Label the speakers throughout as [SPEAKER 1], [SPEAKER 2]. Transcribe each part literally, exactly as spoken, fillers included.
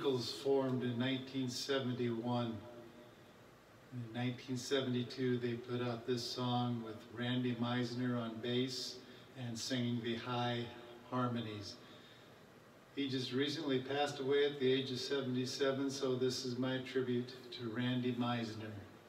[SPEAKER 1] Eagles formed in nineteen seventy-one. In nineteen seventy-two, they put out this song with Randy Meisner on bass and singing the high harmonies. He just recently passed away at the age of seventy-seven, so this is my tribute to Randy Meisner.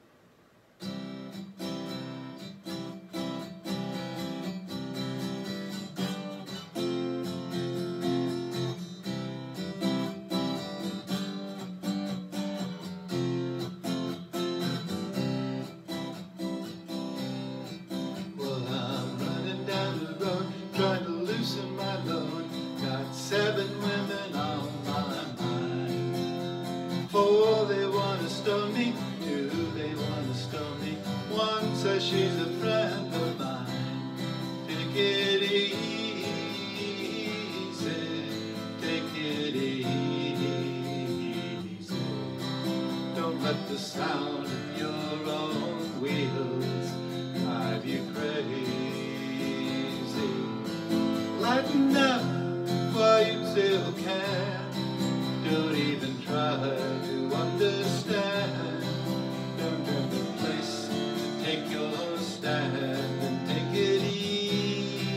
[SPEAKER 2] Trying to loosen my load, got seven women on my mind. Four, they want to stone me. Two, they want to stone me. One says she's a friend of mine. Take it easy, take it easy. Don't let the sound of your own wheels drive you crazy. Lighten up while you still can. Don't even try to understand. Don't have the place to take your stand and take it easy.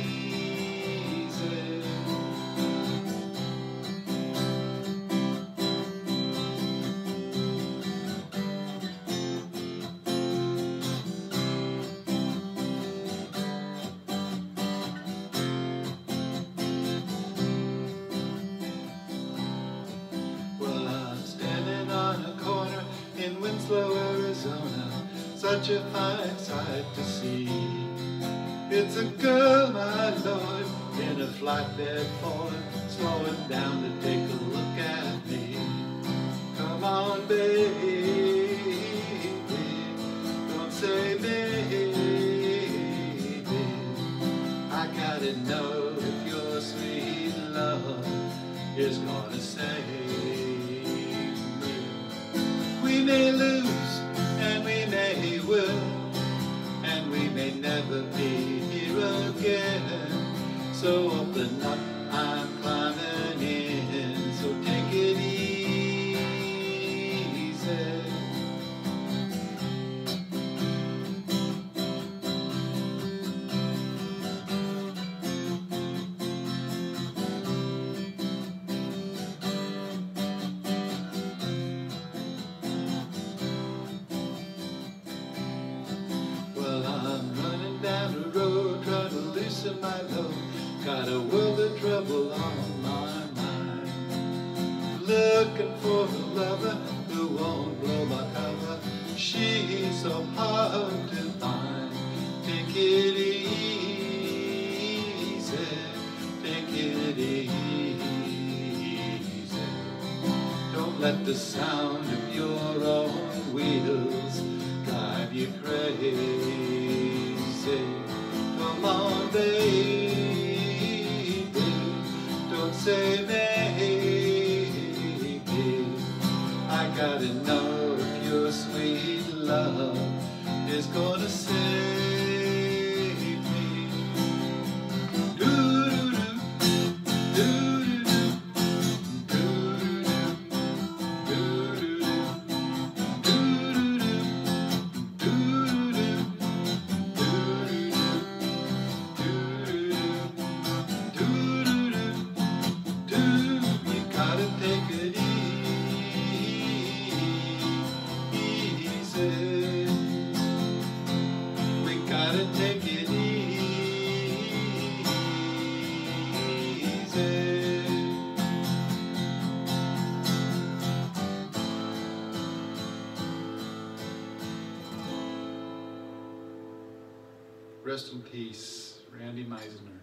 [SPEAKER 2] In Winslow, Arizona, such a fine sight to see. It's a girl, my lord, in a flatbed Ford, slowing down to take a look at me. Come on, baby, don't say maybe. I gotta know if your sweet love is gonna save. We may lose, and we may win, and we may never be here again. So open up, I'm climbing in, so take it easy. My load, got a world of trouble on my mind. Looking for a lover who won't blow my cover. She's so hard to find. Take it easy, take it easy. Don't let the sound of your own wheels drive you crazy. Come on, baby, don't say maybe. I gotta know if your sweet love is gonna save me. Do-do-do, do-do-do, do-do-do, do-do-do, do-do-do, take it easy.
[SPEAKER 1] Rest in peace, Randy Meisner.